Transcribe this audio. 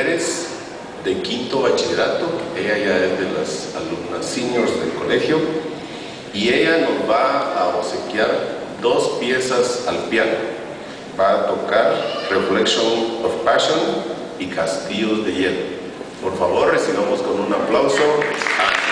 Pérez, de quinto bachillerato. Ella ya es de las alumnas seniors del colegio y ella nos va a obsequiar 2 piezas al piano. Va a tocar Reflection of Passion y Castillos de Hielo. Por favor, recibamos con un aplauso a